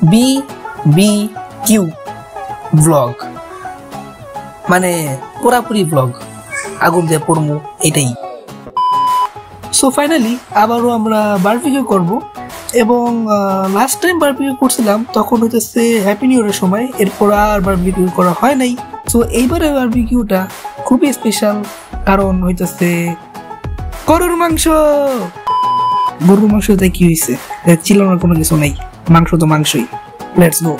BBQ blog, মানে পুরাপুরি blog, আগুন দিয়ে পড়বো এটাই। সো ফাইনালি আবারও আমরা বারবিকিউ করব, এবং লাস্ট টাইম বারবিকিউ করছিলাম তখন হইতেছে হ্যাপি নিউ ইয়ারের সময়, এরপর আর বারবিকিউ করা হয় নাই। সো এইবারে বারবিকিউটা খুবই স্পেশাল, কারণ হইতেছে গরুর মাংস। গরুর মাংসতে কি হয়েছে, চিলানোর কোনো কিছু নাই, মাংস তো মাংসই। Let's go.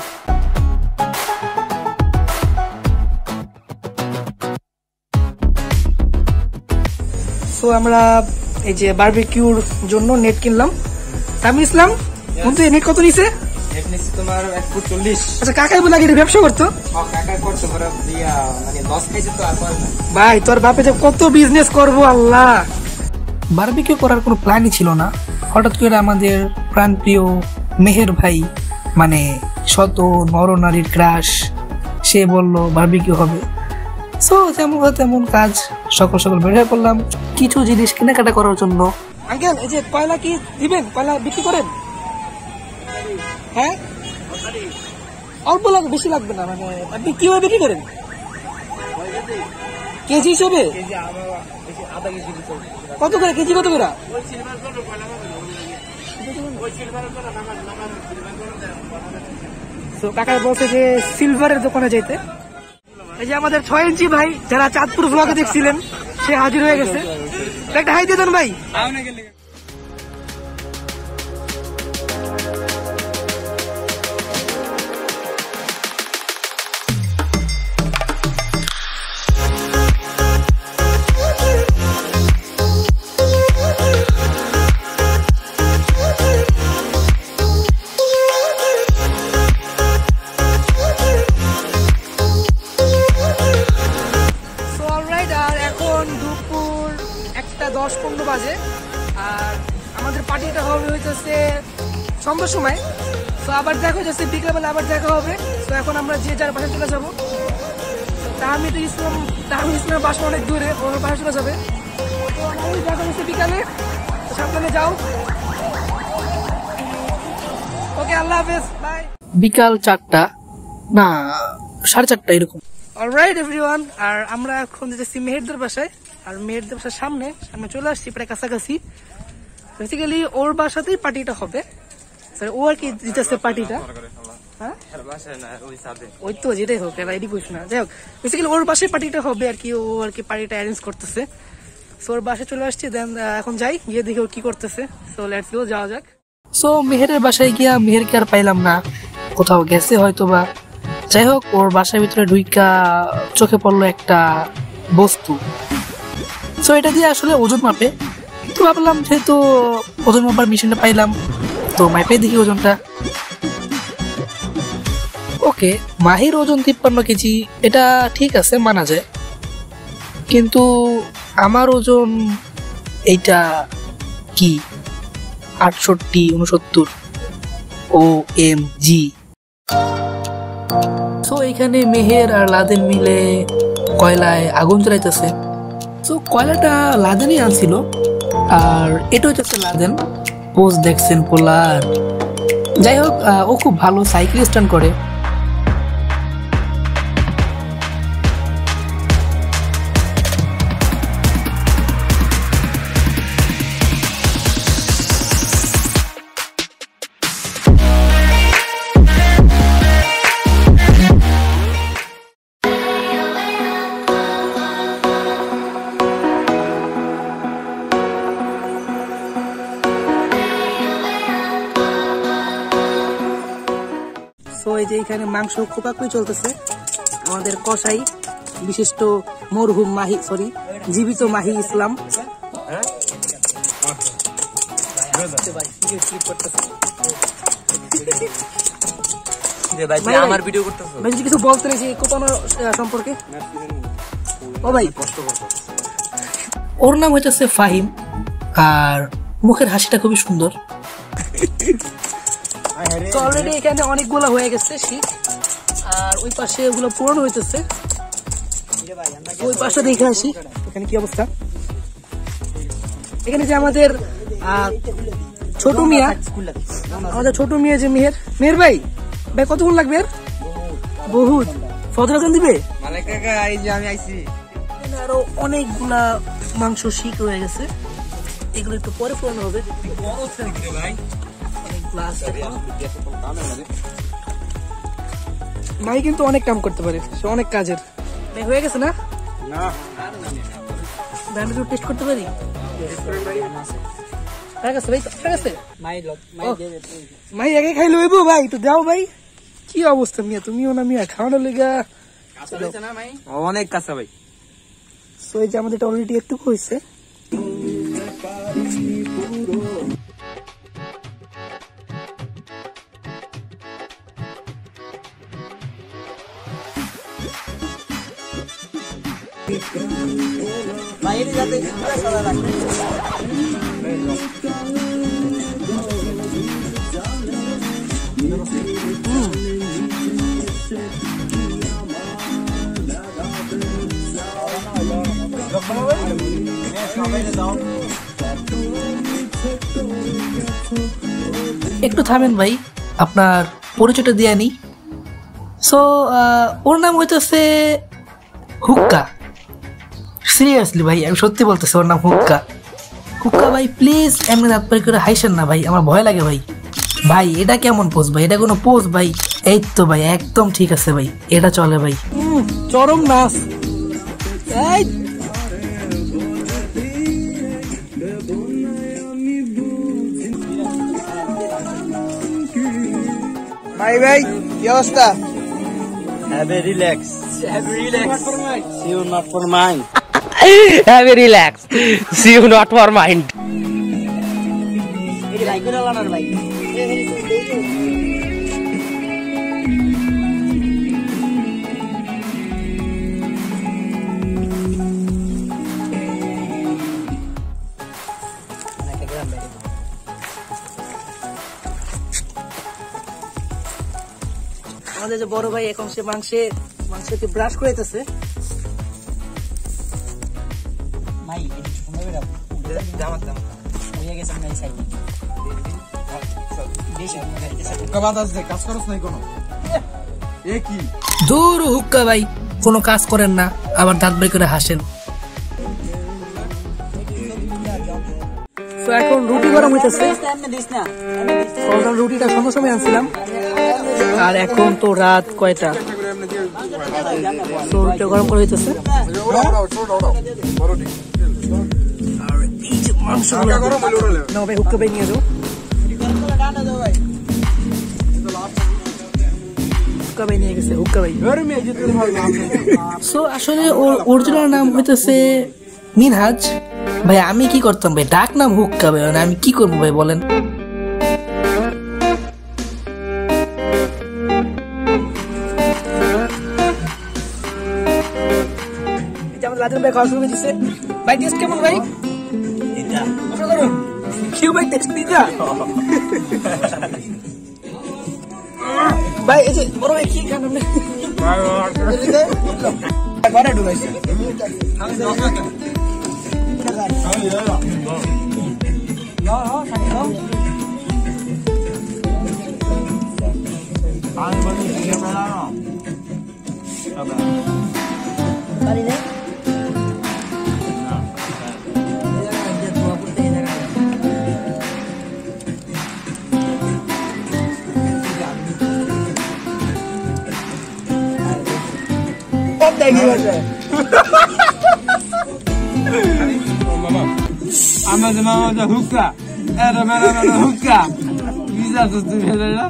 সো আমরা এই যে বারবিকিউর জন্য নেট কিনলাম। আমি ইসলাম বন্ধু, নেট কত নিছে? নেট নিছে তোমার 140। আচ্ছা, কাকাই বলে আগে ব্যবসা করতো? কাকা করতো, মানে লস খাইছে তো আর করে না। ভাই তোর বাপে যে কত বিজনেস করবো আল্লাহ। বারবিকিউ করার কোনো প্ল্যানই ছিল না, হঠাৎ করে আমাদের প্রাণপ্রিয় মেহের ভাই, মানে শত নরনারীর ক্রাশ, সে বলল বারবিকিউ হবে। সো তেমন কাজ, সকাল সকাল বের হয়ে পড়লাম কিছু জিনিস কেনাকাটা করার জন্য। আঙ্কেল, এই যে কয়লা কি দিবেন? কয়লা বিক্রি করেন? হ্যাঁ, অল্প লাগবে, বেশি লাগবে না। মানে আপনি কিভাবে বিক্রি করেন? কেজি হিসেবে? কত করে কেজি? কত করে? কাকা বলছে যে সিলভারের দোকানে যাইতে। এই যে আমাদের 6 ইঞ্চি ভাই, যারা চাঁদপুর ব্লগে দেখছিলেন, সে হাজির হয়ে গেছে। একটা হাই দিয়ে দেন ভাই। দুপুর 1:10-15 বাজে, আর আমাদের পার্টিটা হবে হইতেছে সন্ধ্যার সময়। তো আবার দেখা হচ্ছে বিকেলবেলা, আবার দেখা হবে। তো এখন আমরা যে যার বাসায় চলে যাবো। তাহমিদ ইসলামের বাসা অনেক দূরে, ওর বাসায় চলে যাবে। তো দেখা হচ্ছে বিকালে, সাবধানে যাও। ওকে, আল্লাহ হাফেজ, বাই। বিকাল 4টা না 4:30 এরকম। অলরাইট এভরিওয়ান, আর আমরা এখন যেতেছি মেহেরদের বাসায়। আর মেহেরদের বাসার সামনে চলে আসছি, প্রায় কাছাকাছি। বেসিক্যালি ওর বাসাতেই পার্টিটা হবে। ও আর কি দিতেছে পার্টিটা, হ্যাঁ ওই তো যেটাই হোক, এডি কইস না। যাই হোক, বেসিক্যালি ওর বাসায় পার্টিটা হবে আর কি, ও আর কি পার্টিটা অ্যারেঞ্জ করতেছে। সো ওর বাসায় চলে আসছি, দেন এখন যাই, গিয়ে দেখি ও কি করতেছে। সো লেটস গো, যাওয়া যাক। সো মেহেরের বাসায় গিয়া মেহেরকে আর পাইলাম না, কোথাও গেছে হয়তো বা। যাই হোক, ওর বাসার ভিতরে ঢুইকা চোখে পড়লো একটা বস্তু। সো এটা দিয়ে আসলে ওজন মাপে, তো ভাবলাম যেহেতু ওজন মাপার মেশিনটা পাইলাম, তো মাপে দেখি ওজনটা। ওকে, মাহির ওজন 53 কেজি, এটা ঠিক আছে, মানা যায়। কিন্তু আমার ওজন এইটা কি 68-69 OMG। তো এইখানে মেহের আর লাদেন মিলে কয়লায় আগুন জ্বালাইতেছে। তো কয়লাটা লাদেনই আনছিল, আর এটা হচ্ছে লাদেন। পোস্ট দেখছেন পোলার। যাই হোক, ও খুব ভালো সাইকেল স্ট্যান্ড করে। তো এই যে এখানে মাংস খোপাকুই চলতেছে। আমাদের কসাই বিশিষ্ট মরহুম মাহি, সরি জীবিত মাহি ইসলাম। কিছু বলতে নাকি কোপানো সম্পর্কে? ও ভাই, ওর নাম হইতেছে ফাহিম, আর মুখের হাসিটা খুবই সুন্দর। তো অলরেডি এখানে অনেকগুলো হয়ে গেছে শীত, আর ওই পাশে ওগুলো পূরণ হইতেছে। ওই পাশে দেখে আসি এখানে কি অবস্থা। এখানে যে আমাদের ছোট মিয়া, যে মেহের ভাই, ভাই কতক্ষণ লাগবে? বহুত। ফজরাজান দিবে? মালিক কাকা এই যে আমি আইছি। আরো অনেকগুলা মাংস শিক হয়ে গেছে, এগুলো একটু পরে ফোড়ানো হবে। ভাই কিন্তু অনেক কাম করতে পারে, সে অনেক কাজের। হয়ে গেছে না? ব্যান্ডেজ টেস্ট করতে পারি? ভাই আগে খাই লইবো ভাই, একটু দাও ভাই। কি অবস্থা মিয়া, তুমিও না মিয়া খাওয়ানোর লেগা অনেক কাঁচা ভাই। সো এই যে আমাদের অলরেডি একটু হয়েছে। একটু থামেন ভাই, আপনার পরিচয়টা দিয়ে আনি। সো ওর নাম হইতেছে হুক্কা। সিরিয়াসলি ভাই আমি সত্যি বলতেছি, ওর নাম হুক্কা। হুক্কা ভাই প্লিজ এমনি দাঁত পারি করে হাইসেন না ভাই, আমার ভয় লাগে ভাই। ভাই এটা কেমন পোজ ভাই, এটা কোনো পোজ ভাই? এই তো ভাই একদম ঠিক আছে ভাই, এটা চলে ভাই। চরম নাচ। ভাই ভাই কি অবস্থা? Have a relax. See you not for mind. Have a relax. See you not for mind. আমাদের যে বড় ভাই এখন সে মাংসকে ব্রাশ করাইতেছে। দূর হুক্কা ভাই, কোনো কাজ করেন না, আবার দাঁত বের করে হাসেন। তো এখন রুটি গরম হইতেছে, রুটিটা সঙ্গে সময় আনছিলাম। আর এখন তো রাত কয়টা, তো রুটিটা গরম করে হইতেছে। আর এই যে মাংসগুলো না ভাই, হুক্কা ভাই নিয়ে যাও। হুক্কা ভাই নিয়ে গেছে, হুক্কা ভাই। সো আসলে ওর অরিজিনাল নাম হইতেছে মিনহাজ ভাই। আমি কি করতাম ভাই, ডাক নাম হুক্কা ভাই, আমি কি করবো ভাই বলেন? ভাই খাওয়া শুরু করে দিচ্ছে ভাই। টেস্ট কেমন ভাই? কেউ ভাই টেস্ট দিতা ভাই? এই যে বড় ভাই কি খান আমাদের মামা হুক্কা, এটা মেলা হুক্কা ভিজা তো তুমি না।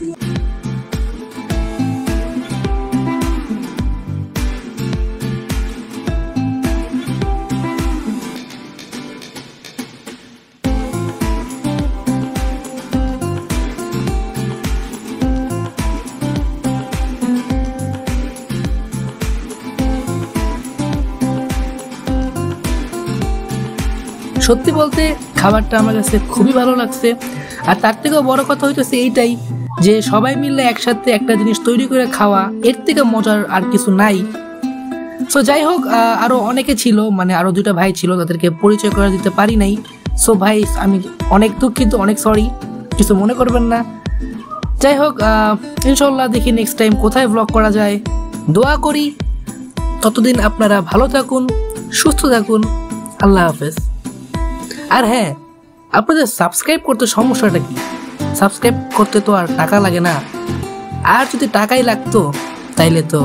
সত্যি বলতে খাবারটা আমার কাছে খুবই ভালো লাগছে। আর তার থেকেও বড় কথা হইতেছে এইটাই যে সবাই মিলে একসাথে একটা জিনিস তৈরি করে খাওয়া, এর থেকে মজার আর কিছু নাই। সো যাই হোক, আরো অনেকে ছিল, মানে আরো দুইটা ভাই ছিল, তাদেরকে পরিচয় করে দিতে পারি নাই। সো ভাই আমি অনেক দুঃখিত, অনেক সরি, কিছু মনে করবেন না। যাই হোক, ইনশাল্লাহ দেখি নেক্সট টাইম কোথায় ব্লগ করা যায়। দোয়া করি ততদিন আপনারা ভালো থাকুন, সুস্থ থাকুন। আল্লাহ হাফেজ। আর হ্যাঁ, আপনাদের সাবস্ক্রাইব করতে সমস্যাটা কি? সাবস্ক্রাইব করতে তো আর টাকা লাগে না, আর যদি টাকাই লাগতো তাইলে তো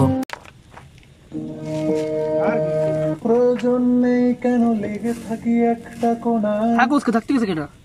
প্রয়োজন নেই কেন লেগে থাকি একটা কোণা। থাকতে গেছে কেটা